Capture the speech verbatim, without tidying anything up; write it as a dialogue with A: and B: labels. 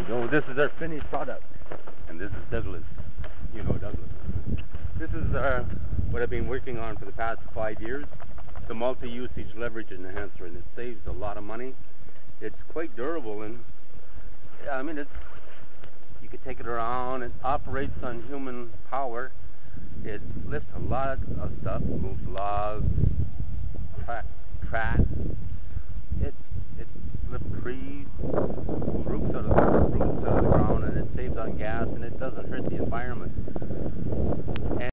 A: we go. This is our finished product. And this is Douglas. You know Douglas. This is uh, what I've been working on for the past five years. The multi-usage leverage enhancer, and it saves a lot of money. It's quite durable, and I mean, it's you could take it around. It operates on human power. It lifts a lot of stuff, moves logs, track, track,